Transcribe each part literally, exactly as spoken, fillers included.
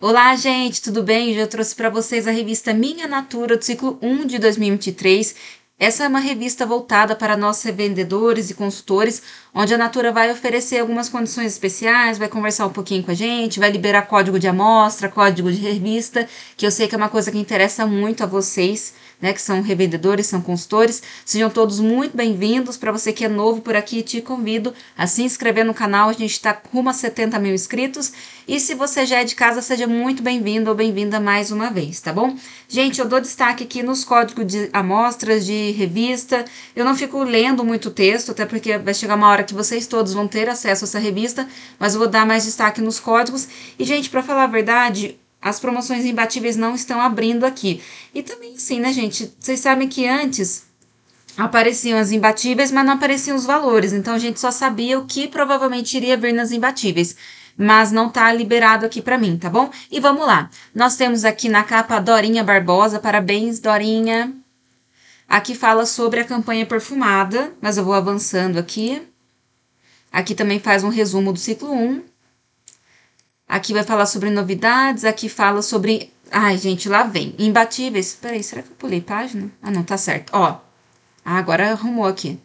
Olá, gente, tudo bem? Eu já trouxe para vocês a revista Minha Natura do ciclo um de dois mil e vinte e três. Essa é uma revista voltada para nós revendedores e consultores, onde a Natura vai oferecer algumas condições especiais, vai conversar um pouquinho com a gente, vai liberar código de amostra, código de revista, que eu sei que é uma coisa que interessa muito a vocês, né, que são revendedores, são consultores. Sejam todos muito bem-vindos. Para você que é novo por aqui, te convido a se inscrever no canal. A gente está rumo a setenta mil inscritos. E se você já é de casa, seja muito bem-vindo ou bem-vinda mais uma vez, tá bom? Gente, eu dou destaque aqui nos códigos de amostras de revista. Eu não fico lendo muito texto, até porque vai chegar uma hora que vocês todos vão ter acesso a essa revista, mas eu vou dar mais destaque nos códigos. E, gente, para falar a verdade, as promoções imbatíveis não estão abrindo aqui. E também, sim, né, gente? Vocês sabem que antes apareciam as imbatíveis, mas não apareciam os valores. Então, a gente só sabia o que provavelmente iria vir nas imbatíveis. Mas não tá liberado aqui para mim, tá bom? E vamos lá. Nós temos aqui na capa a Dorinha Barbosa. Parabéns, Dorinha. Aqui fala sobre a campanha perfumada, mas eu vou avançando aqui. Aqui também faz um resumo do ciclo um. Aqui vai falar sobre novidades, aqui fala sobre... Ai, gente, lá vem. Imbatíveis. Peraí, será que eu pulei página? Ah, não, tá certo. Ó, ah, agora arrumou aqui.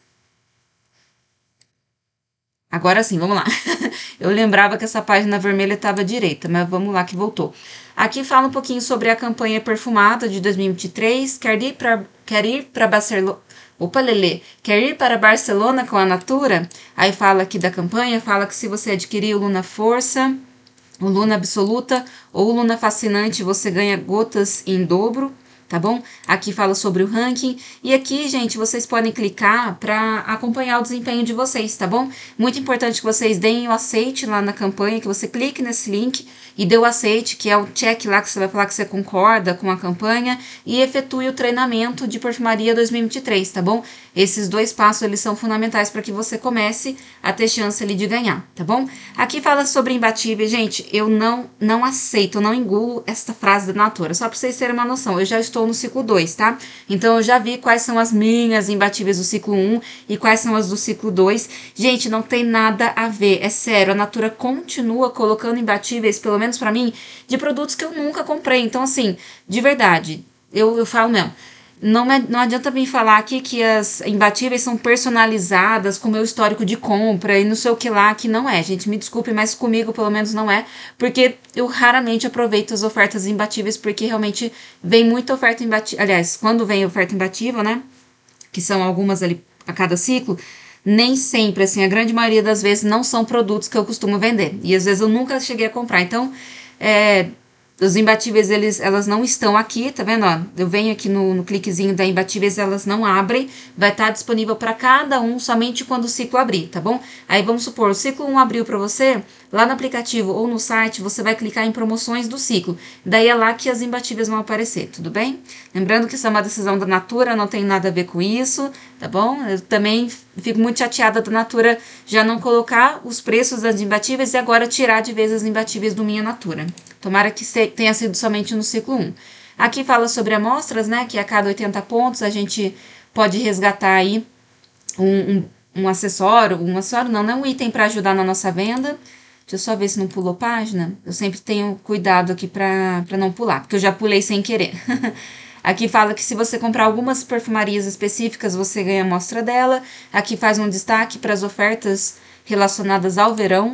Agora sim, vamos lá. Eu lembrava que essa página vermelha estava à direita, mas vamos lá que voltou. Aqui fala um pouquinho sobre a campanha perfumada de dois mil e vinte e três. Quer ir para quer ir para Barcelona? Opa, Lelê. Quer ir para Barcelona com a Natura? Aí fala aqui da campanha, fala que se você adquirir o Luna Força, o Luna Absoluta ou o Luna Fascinante, você ganha gotas em dobro, tá bom? Aqui fala sobre o ranking. E aqui, gente, vocês podem clicar para acompanhar o desempenho de vocês, tá bom? Muito importante que vocês deem o aceite lá na campanha, que você clique nesse link e dê o aceite, que é o check lá que você vai falar que você concorda com a campanha, e efetue o treinamento de perfumaria dois mil e vinte e três, tá bom? Esses dois passos, eles são fundamentais para que você comece a ter chance ali de ganhar, tá bom? Aqui fala sobre imbatível. Gente, eu não, não aceito, eu não engulo esta frase da Natura, só para vocês terem uma noção. Eu já estou no ciclo dois, tá? Então, eu já vi quais são as minhas imbatíveis do ciclo um e quais são as do ciclo dois. Gente, não tem nada a ver, é sério. A Natura continua colocando imbatíveis, pelo menos pra mim, de produtos que eu nunca comprei. Então, assim, de verdade, eu, eu falo mesmo. Não, é, não adianta vir falar aqui que as imbatíveis são personalizadas com o meu histórico de compra e não sei o que lá, que não é, gente. Me desculpe, mas comigo pelo menos não é, porque eu raramente aproveito as ofertas imbatíveis, porque realmente vem muita oferta imbatível. Aliás, quando vem oferta imbatível, né, que são algumas ali a cada ciclo, nem sempre, assim, a grande maioria das vezes não são produtos que eu costumo vender. E às vezes eu nunca cheguei a comprar. Então, é... Os imbatíveis, eles, elas não estão aqui, tá vendo? Ó, eu venho aqui no, no cliquezinho da imbatíveis, elas não abrem. Vai estar disponível para cada um somente quando o ciclo abrir, tá bom? Aí vamos supor, o ciclo um abriu para você, lá no aplicativo ou no site, você vai clicar em promoções do ciclo. Daí é lá que as imbatíveis vão aparecer, tudo bem? Lembrando que isso é uma decisão da Natura, não tem nada a ver com isso, tá bom? Eu também fico muito chateada da Natura já não colocar os preços das imbatíveis e agora tirar de vez as imbatíveis do Minha Natura. Tomara que tenha sido somente no ciclo um. Aqui fala sobre amostras, né? Que a cada oitenta pontos a gente pode resgatar aí um, um, um acessório, um acessório não, não é um item para ajudar na nossa venda. Deixa eu só ver se não pulou página. Eu sempre tenho cuidado aqui para não pular, porque eu já pulei sem querer. Aqui fala que se você comprar algumas perfumarias específicas, você ganha amostra dela. Aqui faz um destaque para as ofertas relacionadas ao verão.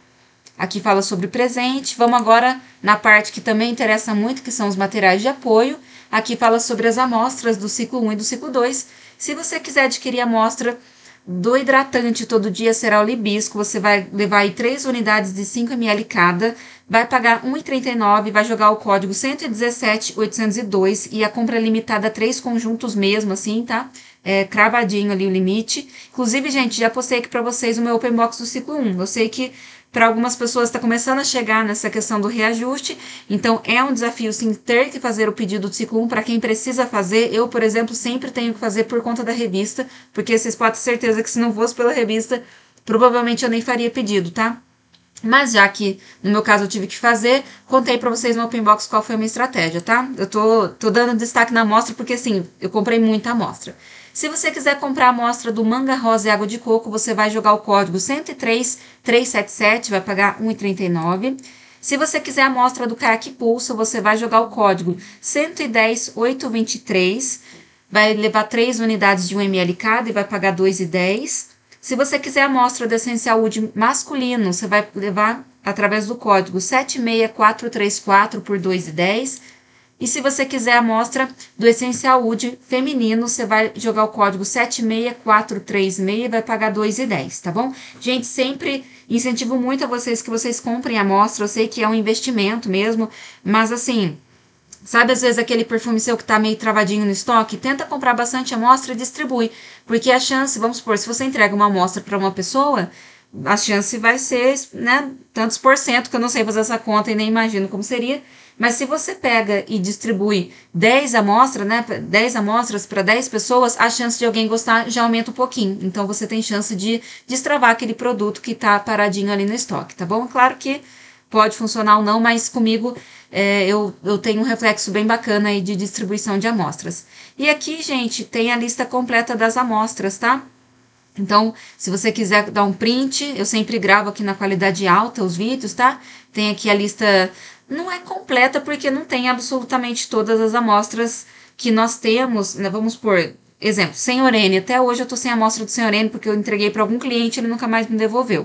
Aqui fala sobre presente. Vamos agora na parte que também interessa muito, que são os materiais de apoio. Aqui fala sobre as amostras do ciclo um e do ciclo dois. Se você quiser adquirir a amostra do hidratante todo dia Ceral Libisco, você vai levar aí três unidades de cinco mililitros cada, vai pagar um real e trinta e nove centavos, vai jogar o código cento e dezessete mil oitocentos e dois e a compra é limitada a três conjuntos mesmo, assim, tá? É cravadinho ali o limite. Inclusive, gente, já postei aqui pra vocês o meu Open Box do ciclo um. Eu sei que para algumas pessoas está começando a chegar nessa questão do reajuste, então é um desafio sim ter que fazer o pedido do ciclo um para quem precisa fazer. Eu, por exemplo, sempre tenho que fazer por conta da revista, porque vocês podem ter certeza que se não fosse pela revista, provavelmente eu nem faria pedido, tá? Mas já que, no meu caso, eu tive que fazer, contei pra vocês no Open Box qual foi a minha estratégia, tá? Eu tô, tô dando destaque na amostra porque, assim, eu comprei muita amostra. Se você quiser comprar a amostra do Manga Rosa e Água de Coco, você vai jogar o código cento e três mil trezentos e setenta e sete, vai pagar um real e trinta e nove centavos. Se você quiser a amostra do Caiaque Pulsa, você vai jogar o código cento e dez mil oitocentos e vinte e três, vai levar três unidades de um mililitro cada e vai pagar dois reais e dez centavos. Se você quiser a amostra do Essencial Wood masculino, você vai levar através do código sete seis quatro três quatro por dois reais e dez centavos. E se você quiser a amostra do Essencial Wood feminino, você vai jogar o código sete seis quatro três seis e vai pagar dois reais e dez centavos, tá bom? Gente, sempre incentivo muito a vocês que vocês comprem a amostra. Eu sei que é um investimento mesmo, mas assim, sabe às vezes aquele perfume seu que tá meio travadinho no estoque? Tenta comprar bastante amostra e distribui, porque a chance, vamos supor, se você entrega uma amostra para uma pessoa, a chance vai ser, né, tantos por cento, que eu não sei fazer essa conta e nem imagino como seria. Mas se você pega e distribui dez amostras, né, dez amostras para dez pessoas, a chance de alguém gostar já aumenta um pouquinho. Então você tem chance de destravar aquele produto que está paradinho ali no estoque, tá bom? Claro que pode funcionar ou não, mas comigo é, eu, eu tenho um reflexo bem bacana aí de distribuição de amostras. E aqui, gente, tem a lista completa das amostras, tá? Então, se você quiser dar um print, eu sempre gravo aqui na qualidade alta os vídeos, tá? Tem aqui a lista, não é completa porque não tem absolutamente todas as amostras que nós temos, né? Vamos por exemplo, Senhorene. Até hoje eu tô sem amostra do Senhorene porque eu entreguei para algum cliente e ele nunca mais me devolveu.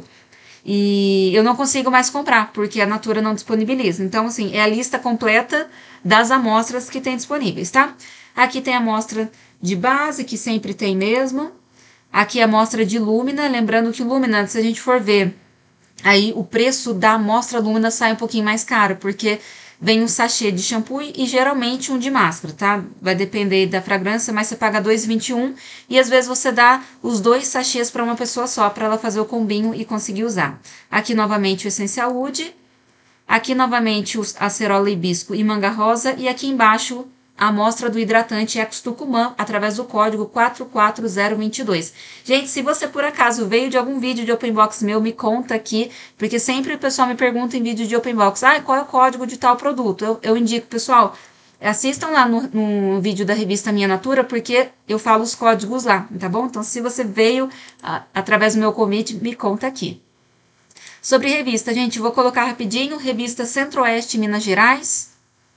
E eu não consigo mais comprar, porque a Natura não disponibiliza. Então, assim, é a lista completa das amostras que tem disponíveis, tá? Aqui tem a amostra de base, que sempre tem mesmo. Aqui a amostra de Lumina, lembrando que Lumina, se a gente for ver, aí o preço da amostra Lumina sai um pouquinho mais caro, porque vem um sachê de shampoo e geralmente um de máscara, tá? Vai depender da fragrância, mas você paga dois reais e vinte e um e às vezes você dá os dois sachês para uma pessoa só, para ela fazer o combinho e conseguir usar. Aqui novamente o Essencial Wood, aqui novamente os acerola hibisco e manga rosa e aqui embaixo a amostra do hidratante Ex Tucumã através do código quatro quatro zero dois dois. Gente, se você por acaso veio de algum vídeo de Open Box meu, me conta aqui, porque sempre o pessoal me pergunta em vídeo de Open Box, ah, qual é o código de tal produto? Eu, eu indico, pessoal, assistam lá no, no vídeo da revista Minha Natura, porque eu falo os códigos lá, tá bom? Então, se você veio a, através do meu convite, me conta aqui. Sobre revista, gente, vou colocar rapidinho, revista Centro-Oeste Minas Gerais.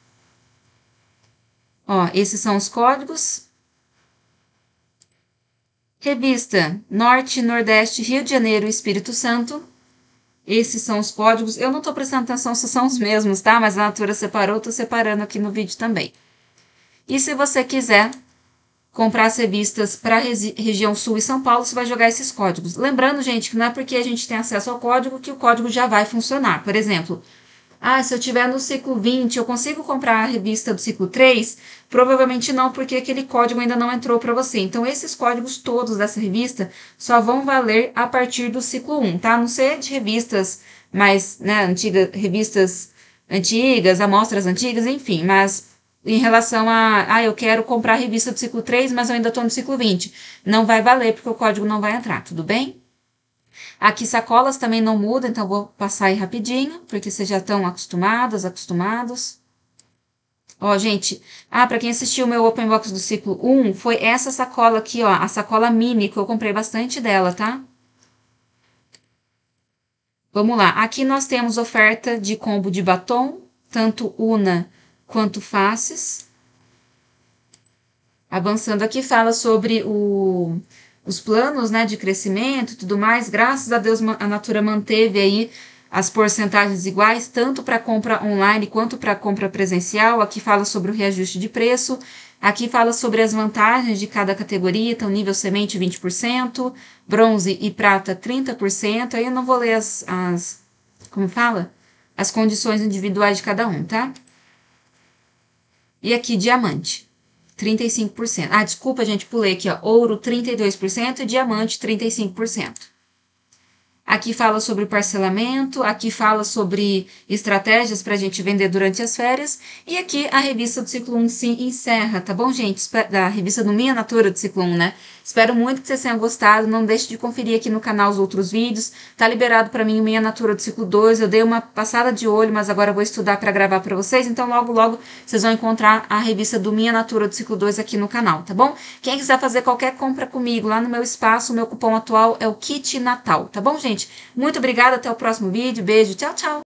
Ó, esses são os códigos. Revista Norte, Nordeste, Rio de Janeiro e Espírito Santo. Esses são os códigos. Eu não estou prestando atenção se são os mesmos, tá? Mas a Natura separou, estou separando aqui no vídeo também. E se você quiser comprar as revistas para a região Sul e São Paulo, você vai jogar esses códigos. Lembrando, gente, que não é porque a gente tem acesso ao código que o código já vai funcionar. Por exemplo, ah, se eu tiver no ciclo vinte, eu consigo comprar a revista do ciclo três? Provavelmente não, porque aquele código ainda não entrou para você. Então, esses códigos todos dessa revista só vão valer a partir do ciclo um, tá? Não sei de revistas mais, né, antigas, revistas antigas, amostras antigas, enfim, mas em relação a, ah, eu quero comprar a revista do ciclo três, mas eu ainda estou no ciclo vinte. Não vai valer, porque o código não vai entrar, tudo bem? Aqui sacolas também não muda, então vou passar aí rapidinho, porque vocês já estão acostumadas, acostumados. Ó, gente, ah, para quem assistiu o meu Open Box do ciclo um, foi essa sacola aqui, ó, a sacola mini, que eu comprei bastante dela, tá? Vamos lá, aqui nós temos oferta de combo de batom, tanto Una quanto Faces. Avançando aqui, fala sobre o... os planos, né, de crescimento e tudo mais. Graças a Deus a Natura manteve aí as porcentagens iguais, tanto para compra online quanto para compra presencial. Aqui fala sobre o reajuste de preço. Aqui fala sobre as vantagens de cada categoria. Então, nível semente vinte por cento, bronze e prata trinta por cento. Aí eu não vou ler as, as como fala? As condições individuais de cada um, tá? E aqui, diamante. trinta e cinco por cento. Ah, desculpa, gente, pulei aqui, ó. Ouro, trinta e dois por cento e diamante, trinta e cinco por cento. Aqui fala sobre parcelamento, aqui fala sobre estratégias para a gente vender durante as férias. E aqui a revista do ciclo um se encerra, tá bom, gente? Da revista do Minha Natura do ciclo um, né? Espero muito que vocês tenham gostado. Não deixe de conferir aqui no canal os outros vídeos. Tá liberado para mim o Minha Natura do ciclo dois. Eu dei uma passada de olho, mas agora eu vou estudar para gravar para vocês. Então, logo, logo, vocês vão encontrar a revista do Minha Natura do ciclo dois aqui no canal, tá bom? Quem quiser fazer qualquer compra comigo lá no meu espaço, o meu cupom atual é o Kit Natal, tá bom, gente? Muito obrigada, até o próximo vídeo. Beijo, tchau, tchau!